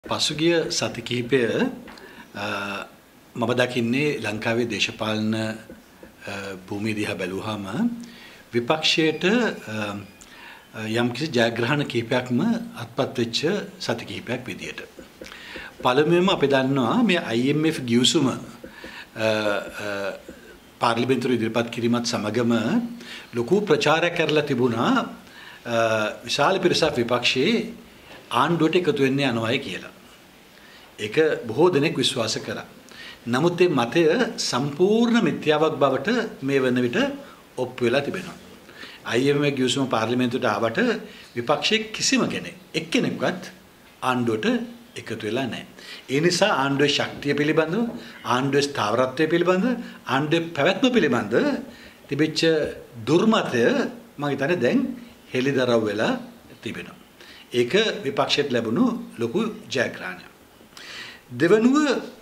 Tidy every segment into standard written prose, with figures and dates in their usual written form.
පසුගිය සති කිහිපය මම දකින්නේ ලංකාවේ දේශපාලන භූමිය දිහා බැලුවාම විපක්ෂයට යම්කිසි ජයග්‍රහණ කිහිපයක්ම අත්පත් වෙච්ච සති කිහිපයක් විදියට. පළමුවෙන්ම අපි දන්නවා මේ IMF ගිවිසුම පාර්ලිමේන්තුවේ ඉදිරිපත් කිරීමත් සමගම ලොකු ප්‍රචාරයක් කරලා තිබුණා විශාල පිරිසක් විපක්ෂයේ ආණ්ඩුවට එකතු වෙන්න යනවායි කියලා. ඒක බොහෝ දෙනෙක් විශ්වාස කරා. නමුත් මේ මතය සම්පූර්ණ මිත්‍යාවක් බවට මේ වන විට ඔප්පු වෙලා තිබෙනවා. IMF ගිවිසුම පාර්ලිමේන්තුවට ආවට විපක්ෂයේ කිසිම කෙනෙක් එක්කෙනෙක්වත් ආණ්ඩුවට එකතු වෙලා නැහැ. ඒ නිසා ආණ්ඩුවේ ශක්තිය පිළිබඳව, ආණ්ඩුවේ ස්ථාවරත්වය පිළිබඳව, ආණ්ඩුවේ පැවැත්ම පිළිබඳව තිබෙච්ච දුර්මතය මම හිතන්නේ දැන් හෙළිදරව් වෙලා තිබෙනවා. ඒක විපක්ෂයට ලැබුණු ලොකු ජයග්‍රහණයක්. දෙවනුව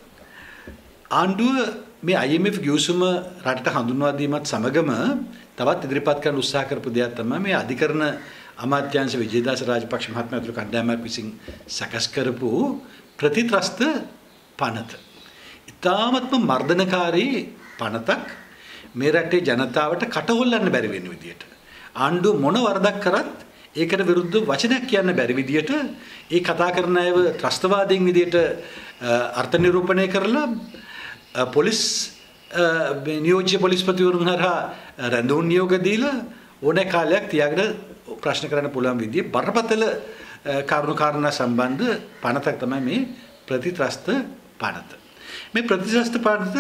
ආණ්ඩුව මේ IMF ගිවිසුම රටට හඳුන්වා දීමත් සමගම තවත් ඉදිරිපත් කරන්න උත්සාහ කරපු දෙයක් තමයි මේ අධිකරණ අමාත්‍යාංශ විජේදාස රාජපක්ෂ මහත්මයා ඇතුළු කණ්ඩායමක් විසින් සකස් කරපු ප්‍රතිත්‍රස්ත පනත. ඉතාමත්ම මර්ධනකාරී පනතක් මේ රටේ ජනතාවට කටහොල්ලන්න බැරි වෙන විදියට. ආණ්ඩුව මොන වරදක් කරත් ඒකට විරුද්ධ වචනයක් කියන්න බැරි විදියට ඒ කතා කරන අයව ත්‍රස්තවාදීන් විදියට අර්ථ නිරූපණය කරලා පොලිස් නියෝජ්‍ය පොලිස්පතිවරුන් හරහා රැඳවුම් නියෝග දීලා ඕනෑ කාලයක් තියාගෙන ප්‍රශ්න කරන්න පුළුවන් විදිහේ බරපතල කරුණු කාරණා සම්බන්ධ පනතක් තමයි මේ ප්‍රතිත්‍රස්ත පනත. මේ ප්‍රතිත්‍රස්ත පනත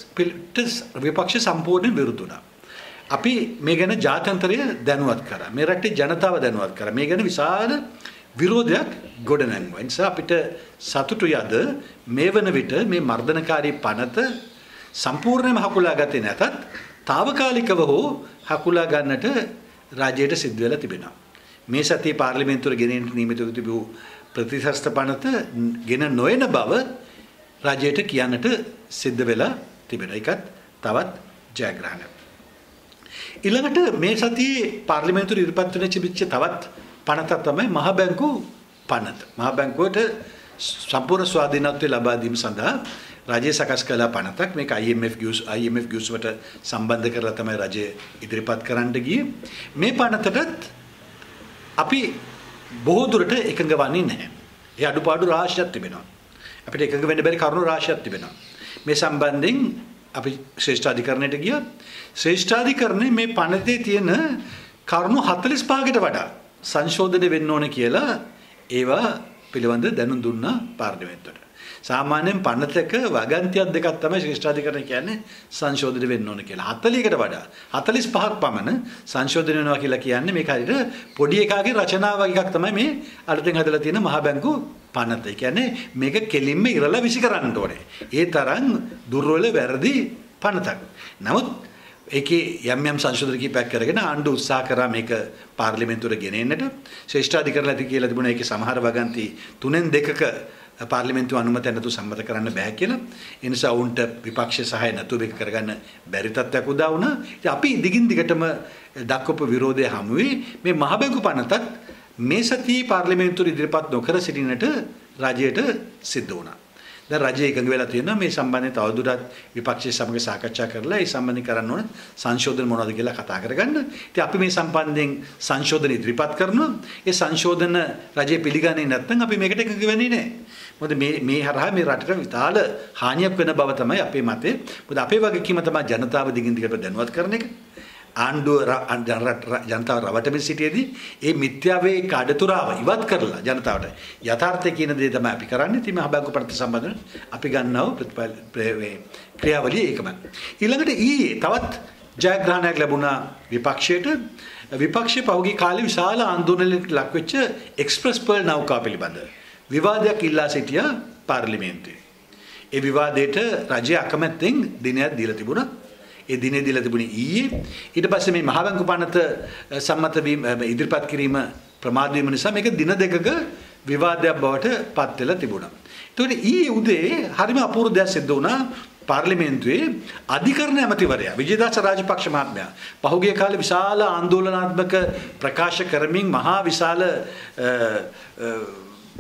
විපක්ෂ සම්පූර්ණයෙන් විරුද්ධ වුණා. අපි මේ ගැන ජාත්‍යන්තරය දැනුවත් කරා. මේ රටේ ජනතාව දැනුවත් කරා. මේ ගැන විශාල විරෝධයක් ගොඩනැගුවා. ඒ නිසා අපිට සතුටුයි අද මේ වන විට මේ මර්ධනකාරී පනත සම්පූර්ණයෙන්ම හකුලා ගත්තේ නැතත් తాවකාලිකව හෝ හකුලා ගන්නට රාජ්‍යයට සිද්ධ වෙලා තිබෙනවා. මේ සතියේ පාර්ලිමේන්තුවට ගෙනෙන්න නියමිතව තිබූ ප්‍රතිශස්ත පනත ගෙන නොයන බව රාජ්‍යයට කියන්නට සිද්ධ වෙලා තිබෙනවා. ඒකත් තවත් ජයග්‍රහණයක්. ඊළඟට මේ සතියේ පාර්ලිමේන්තුවේ ඉදිරිපත් වෙන තිබිච්ච තවත් පනතක් තමයි මහ බැංකු පනත. මහ බැංකුවට සම්පූර්ණ ස්වාධීනත්වය ලබා දීම සඳහා රජය සකස් කළ පනතක්. මේක IMF ගිවිසුමට සම්බන්ධ කරලා තමයි රජය ඉදිරිපත් කරන්න ගියේ. මේ පනතටත් අපි බොහෝ දුරට එකඟ වන්නේ නැහැ. ඒ අඩුපාඩු රාශියක් තිබෙනවා. අපිට එකඟ වෙන්න බැරි කරුණු රාශියක් තිබෙනවා. මේ සම්බන්ධයෙන් අපි ශ්‍රේෂ්ඨාධිකරණයට ගියා. ශ්‍රේෂ්ඨාධිකරණය මේ පනතේ තියෙන කරුණු 45කට වඩා සංශෝධනය වෙන්න ඕන කියලා ඒවා පිළිබඳ දැනුම් දුන්නා පාර්ලිමේන්තුවට. සාමාන්‍යයෙන් පනතක වගන්තියක් දෙකක් තමයි ශ්‍රේෂ්ඨාධිකරණය කියන්නේ සංශෝධනය වෙන්න ඕන කියලා. 40කට වඩා 45ක් පමණ සංශෝධනය වෙනවා කියලා කියන්නේ මේක හරියට පොඩි එකාගේ රචනාව වගේ එකක් තමයි මේ අලුතෙන් හදලා තියෙන මහ බැංකු පනත. ඒ කියන්නේ මේක කෙලින්ම ඉරලා විසි කරන්න ඕනේ. ඒ තරම් දුර්වල වැරදි පනතක්. නමුත් ඒකේ යම් සංශෝධන කීපයක් කරගෙන ආණ්ඩුව උත්සාහ කරා මේක පාර්ලිමේන්තුවට ගෙනෙන්නට. ශ්‍රේෂ්ඨාධිකරණය කියලා තිබුණා ඒකේ සමහර වගන්ති 3/2ක පාර්ලිමේන්තුව අනුමැතිය නැතුව සම්මත කරන්න බෑ කියලා. ඒ නිසා උන්ට විපක්ෂ සහාය නැතුව මේක කරගන්න බැරි තත්ත්වයක් උදා වුණා. ඉතින් අපි දිගින් දිගටම දක්වපු විරෝධය හමුවේ මේ මහ බැංකු පනතත් මේ සතියේ පාර්ලිමේන්තුවේ ඉදිරිපත් නොකර සිටිනට රජයට සිද්ධ වුණා. දැන් රජය එකඟ වෙලා තියෙනවා මේ සම්බන්ධයෙන් තවදුරටත් විපක්ෂය සමග සාකච්ඡා කරලා ඒ සම්බන්ධයෙන් කරන්න ඕන සංශෝධන මොනවද කියලා කතා කරගන්න. ඉතින් අපි මේ සම්බන්ධයෙන් සංශෝධන ඉදිරිපත් කරනවා. ඒ සංශෝධන රජය පිළිගන්නේ නැත්නම් අපි මේකට එකඟ වෙන්නේ නැහැ. මොකද මේ හරහා මේ රටට විශාල හානියක් වෙන බව තමයි අපේ මතය. මොකද අපේ වගකීම තමයි ජනතාව දිගින් දිගට දැනුවත් කරන එක. ආණ්ඩුව ජනතාව රවටමින් සිටියේදී ඒ මිත්‍යාවේ කඩතුරාව ඉවත් කරලා ජනතාවට යථාර්ථය කියන දේ තමයි අපි කරන්නේ. ඉතින් මහ බැංකු පනත සම්බන්ධව අපි ගන්නව ක්‍රියාවලිය ඒකමයි. ඊළඟට තවත් ජයග්‍රහණයක් ලැබුණා විපක්ෂයට. විපක්ෂයේ පහුගිය කාලේ විශාල ආందోලනයකට ලක් වෙච්ච එක්ස්ප්‍රස් පර්ල් නෞකාව පිළිබඳ විවාදයක් ඉල්ලා සිටියා පාර්ලිමේන්තුවේ. ඒ විවාදයට රජය අකමැත්තෙන් දිනයක් දීලා තිබුණා. ඒ දිනේ දීලා තිබුණේ ඊයේ. ඊට පස්සේ මේ මහ බැංකු පනත සම්මත වීම ඉදිරිපත් කිරීම ප්‍රමාද වීම නිසා මේක දින දෙකක විවාදයක් බවට පත් වෙලා තිබුණා. ඒතකොට ඊයේ උදේ හරිම අපූර්ව දෙයක් සිද්ධ වුණා. පාර්ලිමේන්තුවේ අධිකරණ ඇමතිවරයා විජේදාස රාජපක්ෂ මහත්මයා පහුගිය කාලේ විශාල ආందోලනාත්මක ප්‍රකාශ කරමින් මහා විශාල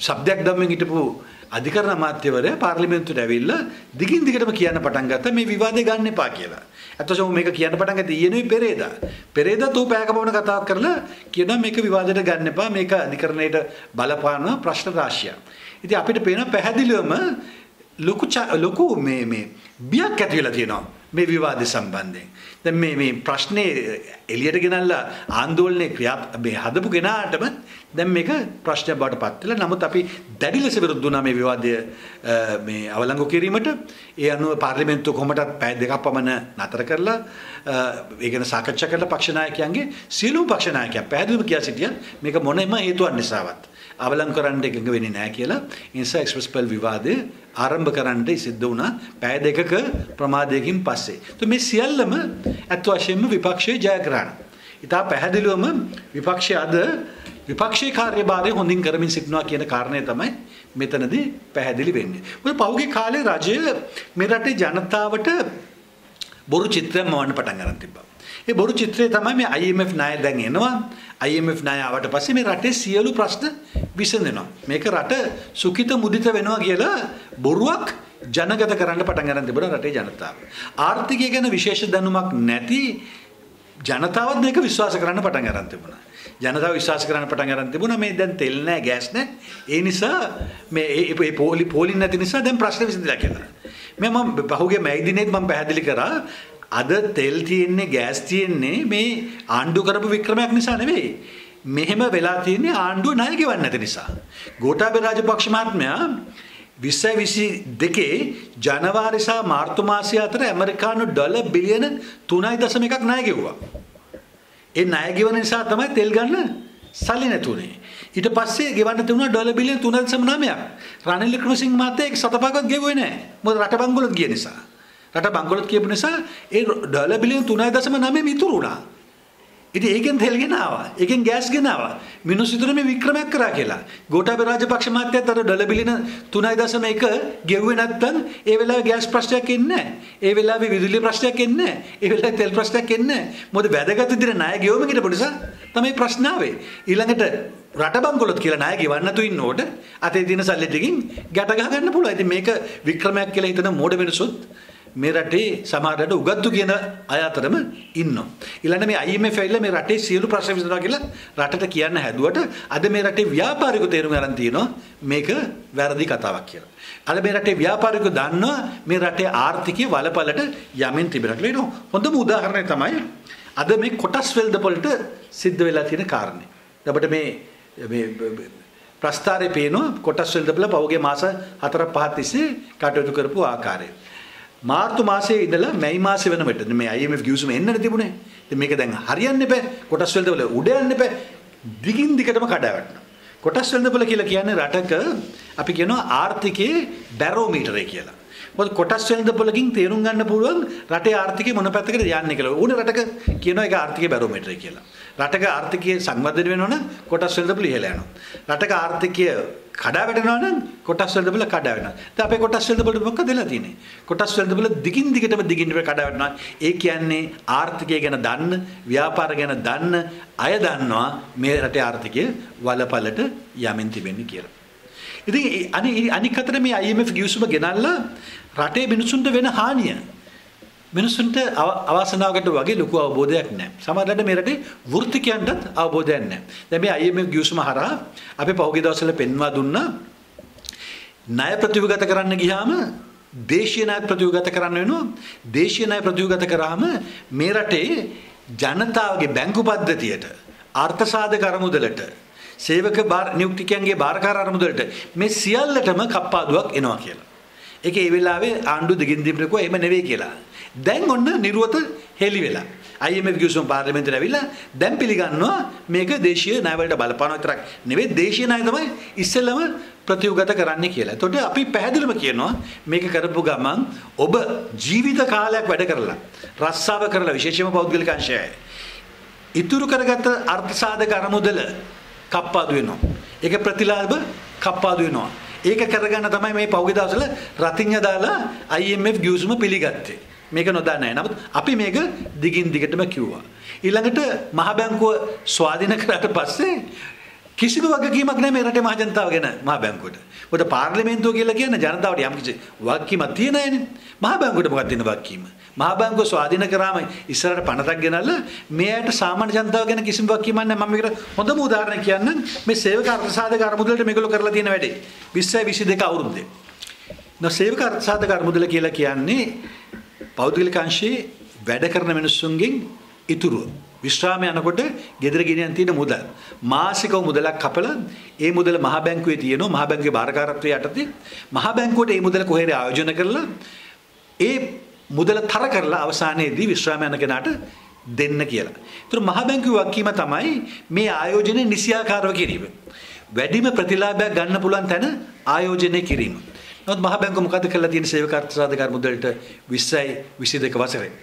શબ્දයක් දම්මින් හිටපු අධිකරණ අමාත්‍යවරයා පාර්ලිමේන්තුවට ඇවිල්ලා දිගින් දිගටම කියන්න පටන් ගත්තා මේ විවාදේ ගන්න එපා කියලා. අතකොසම මේක කියන්න පටන් ගත්තේ ඊයේනුයි පෙරේදා. පෙරේදා තෝ පැයක පමණ කතාවක් කරලා කියනවා මේක විවාදයට ගන්න එපා මේක අධිකරණයට බලපාන ප්‍රශ්න රාශියක්. ඉතින් අපිට පේන පැහැදිලිවම ලොකු මේ බියක් ඇති වෙලා තියෙනවා මේ විවාදය සම්බන්ධයෙන්. දැන් මේ ප්‍රශ්නේ එළියට ගෙනල්ලා ආందోලනයේ මේ හදපු කෙනාටම දැන් මේක ප්‍රශ්නයක් බවට පත් වෙලා නමුත් අපි දැඩි ලෙස විරුද්ධ වුණා මේ විවාදය මේ අවලංගු කිරීමට. ඒ අනුව පාර්ලිමේන්තුව කොහොමදත් පැය දෙකක් පමණ නතර කරලා ඒ ගැන සාකච්ඡා කරලා පක්ෂ නායකයන්ගේ සියලුම පක්ෂ නායකයන් පැහැදිලිව කියා සිටියා මේක මොනෙම හේතුවක් නිසාවත් අවලංගු කරන්න එකඟ වෙන්නේ නැහැ කියලා. ඒ නිසා එක්ස්ප්‍රස් පෙල් විවාදය ආරම්භ කරන්න සිද්ධ වුණා පැය දෙකක ප්‍රමාදයකින් පස්සේ. તો මේ සියල්ලම අත් වශයෙන්ම විපක්ෂයේ ජයග්‍රහණ. ඉතා පැහැදිලිවම විපක්ෂය අද විපක්ෂයේ කාර්යභාරය හොඳින් කරමින් සිටිනවා කියන කාරණය තමයි මෙතනදී පැහැදිලි වෙන්නේ. මොකද පහුගිය කාලේ රජය මේ රටේ ජනතාවට බොරු චිත්‍රයක් මවන්න පටන් ගන්න තිබ්බා. ඒ බොරු චිත්‍රය තමයි මේ IMF ණය දැන් එනවා. IMF ණය ආවට පස්සේ මේ රටේ සියලු ප්‍රශ්න විසඳෙනවා. මේක රට සුඛිත මුදිත වෙනවා කියලා බොරුවක් ජනගත කරන්න පටන් ගන්න තිබුණා රටේ ජනතාව. ආර්ථිකය ගැන විශේෂ දැනුමක් නැති ජනතාවත් මේක විශ්වාස කරන්න පටන් ගන්න තිබුණා. ජනතාව විශ්වාස කරන්න පටන් ගන්න තිබුණා මේ දැන් තෙල් නැහැ ගෑස් නැහැ. ඒ නිසා මේ පොලින් නැති නිසා දැන් ප්‍රශ්න විසඳලා කියලා. මම පහුගිය මැයි දිනේත් මම පැහැදිලි කරා අද තෙල් තියෙන්නේ ගෑස් තියෙන්නේ මේ ආණ්ඩු කරපු වික්‍රමයක් නිසා නෙවෙයි. මෙහෙම වෙලා තියෙන්නේ ආණ්ඩුව ණය ගෙවන්නේ නැති නිසා. ගෝඨාභය රාජපක්ෂ මහත්මයා 2022 ජනවාරි සහ මාර්තු මාසය අතර ඇමරිකානු ඩොලර් බිලියන 3.1ක් ණය ගෙවුවා. ඒ ණය ගෙවන නිසා තමයි තෙල් ගන්න සල්ලි නැතුනේ. ඊට පස්සේ ගෙවන්න තිබුණා ඩොලර් බිලියන 3.9ක්. රනිල් වික්‍රමසිංහ මහත්තයා ඒක සතපහක්වත් ගෙවුවේ නැහැ. මොකද රට බංගලොත් ගිය නිසා. රට බංගලොත් කියපු නිසා ඒ ඩොලර් බිලියන 3.9 ඉතුරු වුණා. ඉතින් ඒකෙන් තෙල් ගෙනාවා. ඒකෙන් ගෑස් ගෙනාවා. මිනිස්සු හිතුනේ මේ වික්‍රමයක් කරා කියලා. ගෝඨාභය රාජපක්ෂ මහත්තයාත් අර ඩොලර් බිලියන 3.1 ගෙව්වේ නැත්නම් ඒ වෙලාවේ ගෑස් ප්‍රශ්නයක් එන්නේ නැහැ. ඒ වෙලාවේ විදුලිය ප්‍රශ්නයක් එන්නේ නැහැ. ඒ වෙලාවේ තෙල් ප්‍රශ්නයක් එන්නේ නැහැ. මොකද වැදගත් විදිහට ණය ගෙවම හිටපු නිසා තමයි ප්‍රශ්න ආවේ. ඊළඟට රට බංගලොත් කියලා ණය ගෙවන්න තු ඉන්නකොට අතේ තියෙන සල්ලි ටිකින් ගැට ගහ ගන්න පුළුවන්. ඉතින් මේක වික්‍රමයක් කියලා හිතන මෝඩ මිනිස්සුත් මේ රටේ සමහරට උගත්තු කියන අය අතරම ඉන්නවා. ඊළඟ මේ IMF ඇවිල්ලා මේ රටේ සියලු ප්‍රශ්න විසඳනවා කියලා රටට කියන්න හැදුවට අද මේ රටේ ව්‍යාපාරිකයෝ තේරුම් ගන්න තියෙනවා මේක වැරදි කතාවක් කියලා. අද මේ රටේ ව්‍යාපාරිකයෝ දන්නවා මේ රටේ ආර්ථිකය වලපලට යමින් තිබෙනවා කියලා. හොඳම උදාහරණය තමයි අද මේ කොටස් වෙළඳපොළට සිද්ධ වෙලා තියෙන කාරණේ. අපිට මේ ප්‍රස්තාරේ පේනවා කොටස් වෙළඳපොළ පහුගිය මාස 4-5 තිස්සේ කටයුතු කරපු ආකාරය. මාර්තු මාසයේ ඉඳලා මැයි මාසෙ වෙනකොට මේ IMF ගිවිසුම එන්නනේ තිබුණේ. ඉතින් මේක දැන් හරියන්න එපා. කොටස් වෙළඳපොළ උඩ යන්න එපා. දිගින් දිගටම කඩාවැටෙනවා. කොටස් වෙළඳපොළ කියලා කියන්නේ රටක අපි කියනවා ආර්ථිකයේ බැරෝමීටරය කියලා. මොකද කොටස් වෙළඳපොළකින් තේරුම් ගන්න පුළුවන් රටේ ආර්ථිකය මොන පැත්තකද යන්නේ කියලා. ඕනේ රටක කියනවා ඒක ආර්ථිකයේ බැරෝමීටරය කියලා. රටක ආර්ථිකය සංවර්ධනය වෙනවා නම් කොටස් වෙළඳපොළ ඉහළ යනවා. රටක ආර්ථිකය කඩා වැටෙනවා නම් කොටස් වෙළඳපොළ කඩා වෙනවා. දැන් අපේ කොටස් වෙළඳපොළ මොකක්ද වෙලා තියෙන්නේ? කොටස් වෙළඳපොළ දිගින් දිගටම කඩා වැටෙනවා. ඒ කියන්නේ ආර්ථිකය ගැන දන්න, ව්‍යාපාර ගැන දන්න අය දන්නවා මේ රටේ ආර්ථිකය වලපලට යමින් තිබෙන්නේ කියලා. ඉතින් අනික් අතට මේ IMF ගිවිසුම ගෙනල්ලා රටේ මිනිසුන්ට වෙන හානිය මිනිසුන්ට අවාසනාවකට වගේ ලොකු අවබෝධයක් නැහැ. සමහරවිට මේ රටේ වෘත්තිකයන්ටත් අවබෝධයක් නැහැ. දැන් මේ IMF ගිවිසුම හරහා අපි පහුගිය දවස්වල පෙන්වා දුන්නා ණය ප්‍රතිවිගත කරන්න ගියාම දේශීය ණය ප්‍රතිවිගත කරන්න වෙනවා. දේශීය ණය ප්‍රතිවිගත කරාම මේ රටේ ජනතාවගේ බැංකු පද්ධතියට අර්ථ සාධක අරමුදලට සේවක නියුක්තිකයන්ගේ බාරකාර අරමුදලට මේ සියල්ලටම කප්පාදුවක් එනවා කියලා. ඒක ඒ වෙලාවේ ආණ්ඩුව දිගින් දිගට කිව්වා එහෙම නෙවෙයි කියලා. දැන් ඔන්න නිර්වත හෙලි වෙලා. IMF ගිවිසුම පාර්ලිමේන්තුවට ඇවිල්ලා දැන් පිළිගන්නවා මේක දේශීය ණය වලට බලපාන විතරක් නෙවෙයි දේශීය ණය තමයි ඉස්සෙල්ලම ප්‍රතිඋගත කරන්න කියලා. එතකොට අපි පැහැදිලිවම කියනවා මේක කරපු ගමන් ඔබ ජීවිත කාලයක් වැඩ කරලා රස්සාව කරලා විශේෂයෙන්ම පෞද්ගලික අංශයයි ඉතුරු කරගත්ත අර්ථ සාධක අරමුදල කප්පාදු වෙනවා. ඒක ප්‍රතිලාභ කප්පාදු වෙනවා. ඒක කරගන්න තමයි මේ පෞද්ගලික දවසල රතිඤ්ඤ දාලා IMF ගිවිසුම පිළිගත්තේ. මේක නොදන්නේ නැහැ. නමුත් අපි මේක දිගින් දිගටම කිව්වා. ඊළඟට මහ බැංකුව ස්වාධීන කරාට පස්සේ කිසිම වගකීමක් නැහැ මේ රටේ මහ ජනතාව ගැන මහ බැංකුවට. මොකද පාර්ලිමේන්තුව කියලා කියන්නේ ජනතාවට යම් කිසි වගකීමක් තියෙන අයනේ. මහ බැංකුවට මොකක්ද තියෙන වගකීම? මහ බැංකුව ස්වාධීන කරාම ඉස්සරහට පනතක් ගෙනල්ලා මේ අයට සාමාන්‍ය ජනතාව ගැන කිසිම වගකීමක් නැහැ. මම මේකට හොඳම උදාහරණයක් කියන්නම්. මේ සේවක අර්ථසාධක අරමුදලට මේගොල්ලෝ කරලා තියෙන වැඩේ 2022 අවුරුද්දේ. සේවක අර්ථසාධක අරමුදල කියලා කියන්නේ පෞද්ගලික අංශයේ වැඩ කරන මිනිස්සුන්ගෙන් ඉතුරුව විශ්‍රාම යනකොට ගෙදර ගෙනියන් තියෙන මුදල් මාසිකව මුදලක් කපලා ඒ මුදල මහ බැංකුවේ තියෙනවා මහ බැංකුවේ බාරකාරත්වයේ යටතේ මහ බැංකුවට ඒ මුදල කොහේද ආයෝජන කරලා ඒ මුදල තර කරලා අවසානයේදී විශ්‍රාම යන කෙනාට දෙන්න කියලා. ඒතර මහ බැංකුවේ වගකීම තමයි මේ ආයෝජනය නිසියාකාරව කිරීම. වැඩිම ප්‍රතිලාභයක් ගන්න පුළුවන් තැන ආයෝජනය කිරීම. නමුත් මහ බැංකුව මොකද කරලා තියෙන සේවක අර්ථසාධක මුදලට 20යි 22 වසරේ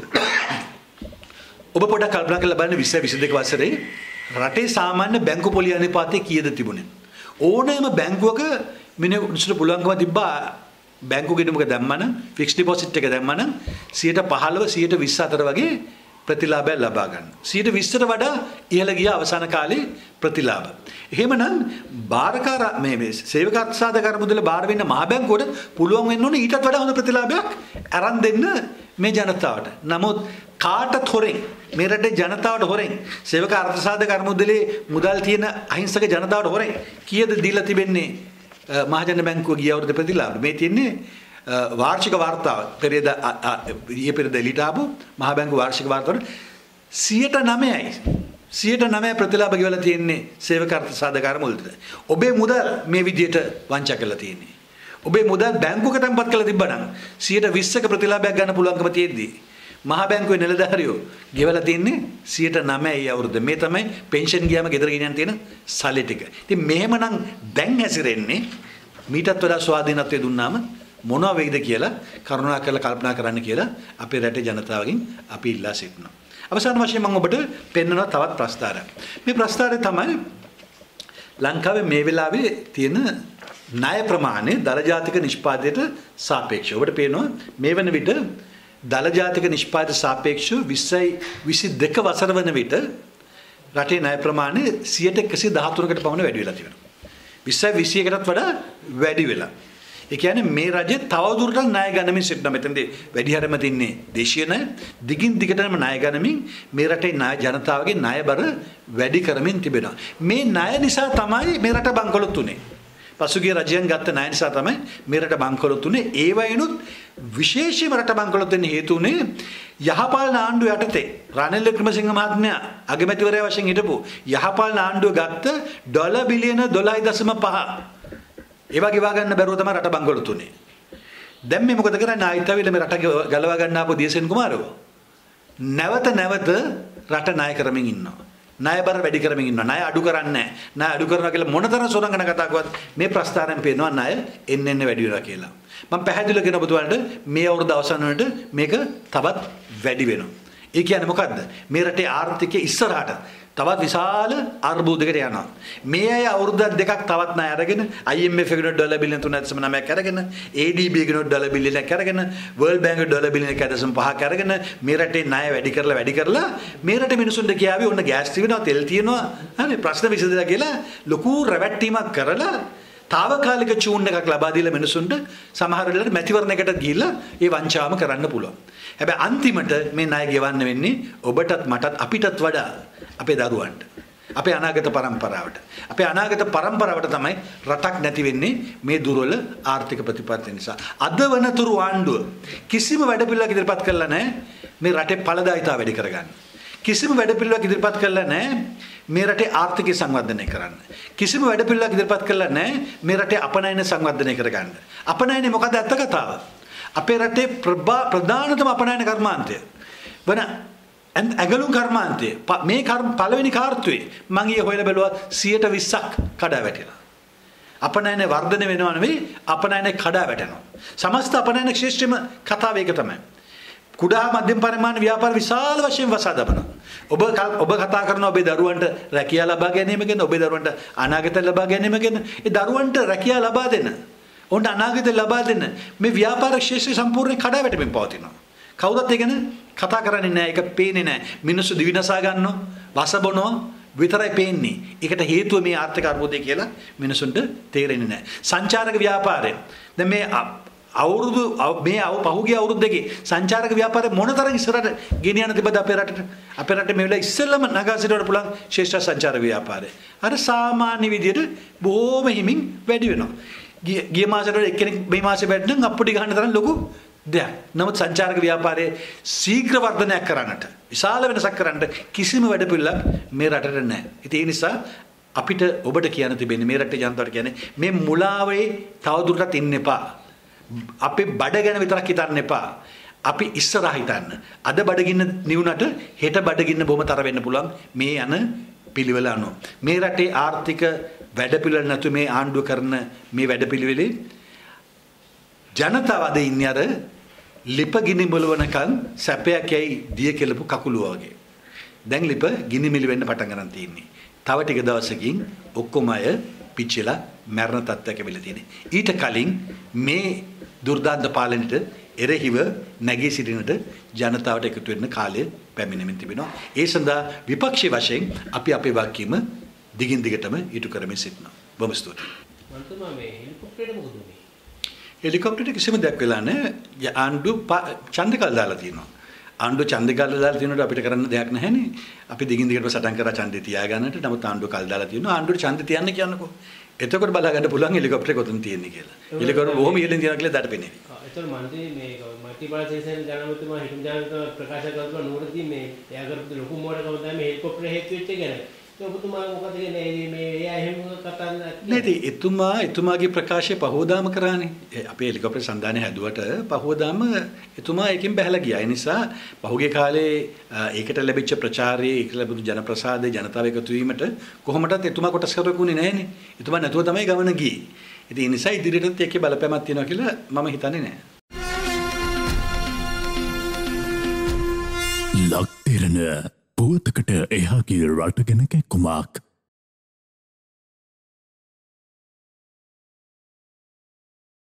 ඔබ පොඩ්ඩක් කල්පනා කරලා බලන්න 20 22 වසරේ රටේ සාමාන්‍ය බැංකු පොලි අනුපාතය කීයද තිබුණේ? ඕනෑම බැංකුවක මිනිස්සුන්ට පුළුවන්කම තිබ්බා බැංකු ගෙනුමක දැම්මනම් ෆික්ස් ඩිපොසිට් එක දැම්මනම් 15% 20 අතර වගේ ප්‍රතිලාභය ලබා ගන්න. 20%ට වඩා ඉහළ ගිය අවසාන කාලේ ප්‍රතිලාභ. එහෙමනම් බාරකාර මේ සේවක අර්ථසාධක මුදල බාර වෙන්න මහ බැංකුවට පුළුවන් වෙන්න ඕනේ ඊටත් වඩා හොඳ ප්‍රතිලාභයක් අරන් දෙන්න මේ ජනතාවට. නමුත් කාටත් හොරෙන් මේ රටේ ජනතාවට හොරෙන් සේවක අර්ථසාධක මුදලේ මුදල් තියෙන අහිංසක ජනතාවට හොරෙන් කීයද දීලා තිබෙන්නේ මහජන බැංකුව ගිය අවුරුද්ද ප්‍රතිලාභ මේ තියෙන්නේ වාර්ෂික වාර්තාව පෙරේද ඊයේ පෙරේද එළියට ආපු මහ බැංකුව වාර්ෂික වාර්තාවට 109% ප්‍රතිලාභ ගෙවලා තියෙන්නේ සේවක අර්ථසාධක මුදලට. ඔබේ මුදල් මේ විදියට වංචා කරලා තියෙන්නේ. ඔබේ මුදල් බැංකුවක තැන්පත් කරලා තිබ්බනම් 120ක ප්‍රතිලාභයක් ගන්න පුළුවන්කම තියෙද්දි මහ බැංකුවේ නිලධාරියෝ ගෙවලා තින්නේ 9% අවුරුද්ද. මේ තමයි පෙන්ෂන් ගියාම ගෙදර ගෙනියන් තියෙන සල්ලි ටික. ඉතින් මෙහෙමනම් දැන් හැසිරෙන්නේ මීටත් වඩා ස්වාධීනත්වය දුන්නාම මොනවා වෙයිද කියලා කරුණාකරලා කල්පනා කරන්න කියලා අපේ රටේ ජනතාවගෙන් අපි ඉල්ලා සිටිනවා. අවසාන වශයෙන් මම ඔබට පෙන්වනවා තවත් ප්‍රස්තාරයක්. මේ ප්‍රස්තාරය තමයි ලංකාවේ මේ වෙලාවේ තියෙන ණය ප්‍රමාණය දල ජාතික නිෂ්පාදයට සාපේක්ෂව. ඔබට පේනවා මේ වෙන විට දල ජාතික නිෂ්පාදයට සාපේක්ෂව 2022 වසර වන විට රටේ ණය ප්‍රමාණය 113කට පමණ වැඩි වෙලා තියෙනවා. 2021කටත් වඩා වැඩි වෙලා. ඒ කියන්නේ මේ රජය තවදුරටත් ණය ගන්නමින් සිටිනවා. මෙතනදී වැඩි හරියම තින්නේ දේශීය ණය. දිගින් දිගටම ණය ගන්නමින් මේ රටේ ජනතාවගේ ණය බර වැඩි කරමින් තිබෙනවා. මේ ණය නිසා තමයි මේ රට බංකොලොත් උනේ. පසුගිය රජයන් ගත්ත ණය නිසා තමයි මේ රට බංකොලොත් උනේ. ඒ වයින්ුත් විශේෂයෙන්ම රට බංකොලොත් වෙන්න හේතු උනේ යහපාලන ආණ්ඩුව යටතේ රනිල් වික්‍රමසිංහ මහත්මයා අගමැතිවරයා වශයෙන් හිටපු යහපාලන ආණ්ඩුව ගත්ත ඩොලර් බිලියන 12.5 ඒවා ගෙවා ගන්න බැරුව තමයි රට බංකොලොත් උනේ. දැන් මේ මොකද කරන්නේ? ආයිත් ආවිල මේ රට ගලවා ගන්න ආපු දියසෙන් කුමාරව නැවත රට ණය කරමින් ඉන්නවා. ණය බර වැඩි කරමින් ඉන්නවා. ණය අඩු කරන්නේ නැහැ. ණය අඩු කරනවා කියලා මොනතරම් සොරංගන කතා කරුවත් මේ ප්‍රස්තාරයෙන් පේනවා ණය එන්න වැඩි වෙනවා කියලා. මම පැහැදිලිව කියන ඔබතුමාලට මේ අවුරුද්ද අවසන් වෙනකොට මේක තවත් වැඩි වෙනවා. ඒ කියන්නේ මොකද්ද? මේ රටේ ආර්ථිකය ඉස්සරහට තවත් විශාල අර්බුදයකට යනවා. මේ අය අවුරුද්දක් දෙකක් තවත් ණය අරගෙන IMF එකේ ඩොලර් බිලියන 3.9ක් අරගෙන ADB එකේ ඩොලර් බිලියනක් අරගෙන World Bank එකේ ඩොලර් බිලියන 1.5ක් අරගෙන මේ රටේ ණය වැඩි කරලා මේ රටේ මිනිසුන්ට කියාවේ ඔන්න ගෑස් තියනවා තෙල් තියනවා හරි ප්‍රශ්න විසඳලා කියලා ලොකු රැවට්ටීමක් කරලා తాවකාලික චූන් එකක් ලබා දීලා මිනිසුන්ට සමහර වෙලාවට මැතිවරණයකට ගිහිල්ලා ඒ වංචාවම කරන්න පුළුවන්. හැබැයි අන්තිමට මේ ණය ගෙවන්න වෙන්නේ ඔබටත් මටත් අපිටත් වඩා අපේ දරුවන්ට. අපේ අනාගත පරම්පරාවට. අපේ අනාගත පරම්පරාවට තමයි රටක් නැති වෙන්නේ මේ දුර්වල ආර්ථික ප්‍රතිපත්ති නිසා. අද වනතුරු ආණ්ඩුව කිසිම වැඩපිළිවෙලක් ඉදිරිපත් කළා නැහැ මේ රටේ ඵලදායීතාව වැඩි කරගන්න. කිසිම වැඩපිළිවෙලක් ඉදිරිපත් කළා නැහැ මේ රටේ ආර්ථිකය සංවර්ධනය කරන්න. කිසිම වැඩපිළිවෙලක් ඉදිරිපත් කළා නැහැ මේ රටේ අපනයන සංවර්ධනය කරගන්න. අපනයනේ මොකද ඇත්ත කතාව? අපේ රටේ ප්‍රධානතම අපනයන කර්මාන්තය වන ඇගලුම් කර්මාන්තය මේ පළවෙනි කාර්තුවේ මම ඊයේ හොයලා බැලුවා 120ක් කඩා වැටිලා. අපනයන වර්ධනය වෙනවා නෙවෙයි අපනයන කඩා වැටෙනවා. සමස්ත අපනයන ක්ෂේත්‍රෙම කතාව ඒක තමයි. කුඩා මධ්‍යම පරිමාණ ව්‍යාපාර විශාල වශයෙන් වසා දමනවා. ඔබ කතා කරන ඔබේ දරුවන්ට රැකියාව ලබා ගැනීම ගැන, ඔබේ දරුවන්ට අනාගතය ලබා ගැනීම ගැන, ඒ දරුවන්ට රැකියාව ලබා දෙන්න, ඔවුන්ට අනාගතය ලබා දෙන්න මේ ව්‍යාපාර ක්ෂේත්‍රය සම්පූර්ණයෙන් කඩා වැටෙමින් පවතිනවා. කවුරුත් ඒ ගැන කතා කරන්නේ නැහැ. ඒක පේන්නේ නැහැ. මිනිස්සු දිවිනසා ගන්නවා, වස බොනවා, විතරයි පේන්නේ. ඒකට හේතුව මේ ආර්ථික අර්බුදය කියලා මිනිසුන්ට තේරෙන්නේ නැහැ. සංචාරක ව්‍යාපාරය. දැන් මේ පහුගිය අවුරුදු දෙකේ සංචාරක ව්‍යාපාරය මොනතරම් ඉස්සරහට ගෙනියන්න තිබ්බද අපේ රටට? අපේ රටේ මේ වෙලාව ඉස්සෙල්ලම නගා සිටවන්න පුළුවන් ශ්‍රේෂ්ඨ සංචාර ව්‍යාපාරය. අර සාමාන්‍ය විදියට බොහොම හිමින් වැඩි වෙනවා. ගිය මාසෙට එක්කෙනෙක් මේ මාසේ වැඩි නම් අප්පුඩි ගන්න තරම් ලොකු දෙයක්. නමුත් සංචාරක ව්‍යාපාරයේ ශීඝ්‍ර වර්ධනයක් කරන්නට විශාල වෙනසක් කරන්නට කිසිම වැඩපිළිවෙලක් මේ රටට නැහැ. ඉතින් ඒ නිසා අපිට ඔබට කියන්න තිබෙන්නේ මේ රටේ ජනතාවට කියන්නේ මේ මුලාවේ තවදුරටත් ඉන්න එපා. අපේ බඩ ගැන විතරක් හිතන්න එපා. අපි ඉස්සරහ හිතන්න. අද බඩගින්න නිවුනට හෙට බඩගින්න බොහොම තර වෙන්න පුළුවන් මේ යන පිළිවෙල අනුව. මේ රටේ ආර්ථික වැඩපිළිවෙල නැතු මේ ආණ්ඩුව කරන මේ වැඩපිළිවෙලේ ජනතාව අද ඉන්නේ අර ලිප ගිනි මොලවනකන් සැපයක් යයි දිය කෙලපු කකුලුව වගේ. දැන් ලිප ගිනි මිලි වෙන්න පටන් ගන්න තියෙන්නේ. තව ටික දවසකින් ඔක්කොම අය පිච්චිලා මරණ තත්ත්වයක වෙලා තියෙන්නේ. ඊට කලින් මේ දුර්දාන්ත පාලනයට එරෙහිව නැගී සිටිනට ජනතාවට එකතු වෙන්න කාලය පැමිණෙමින් තිබෙනවා. ඒ සඳහා විපක්ෂී වශයෙන් අපි අපේ වගකීම දිගින් දිගටම ඉටු කරමින් සිටිනවා. බොහොම ස්තුතියි. මන්තුමා මේ හෙලිකොප්ටරේට මොකද උනේ? හෙලිකොප්ටරේට කිසිම දෙයක් වෙලා නැහැ. ආණ්ඩුව ඡන්දකල් දාලා තියෙනවා. ආණ්ඩුව ඡන්දකල් දාලා තියෙනකොට අපිට කරන්න දෙයක් නැහැනේ. අපි දිගින් දිගටම සටන් කරා ඡන්දේ තියාගන්නට. නමුත් ආණ්ඩුව කල් දාලා තියෙනවා. ආණ්ඩුවට ඡන්දේ තියන්න කියන්නකෝ. එතකොට බලා ගන්න පුළුවන් හෙලිකොප්ටරේ කොතන තියෙන්නේ කියලා. හෙලිකොප්ටර බොහොම ඉහළින් තියනවා කියලා දඩ පෙනේ. එතකොට මන්ත්‍රී මේ මල්ටිපල් සේසන් ජනමතුමා හිටු ජනමතුමා ප්‍රකාශ කරලා නුවරදී මේ එයා කරපු ලොකු මෝඩකම තමයි මේ හෙලිකොප්ටරේ හේතු වෙච්ච එක ගැන. ඔබතුමා මොකද කියන්නේ මේ එයා එහෙම කතා නේද? එතුමාගේ ප්‍රකාශය පහෝදාම කරානේ. අපේ හෙලිකොප්ටර් සන්දානේ හැදුවට පහෝදාම එතුමා එකකින් බහැලා ගියා. ඒ නිසා පහුගිය කාලේ ඒකට ලැබිච්ච ප්‍රචාරයේ ඒක ලැබුණු ජනප්‍රසාදයේ ජනතාව එකතු වීමට කොහොමදත් එතුමා කොටස් කරකුනේ නැහනේ. එතුමා නැතුව තමයි ගමන ගියේ. ඉතින් ඒ නිසා ඉදිරියටත් ඒකේ බලපෑමක් තියෙනවා කියලා මම හිතන්නේ නැහැ. ලක්තිරණ පුවතකට එහාගේ රට ගැන කැක්කුමක්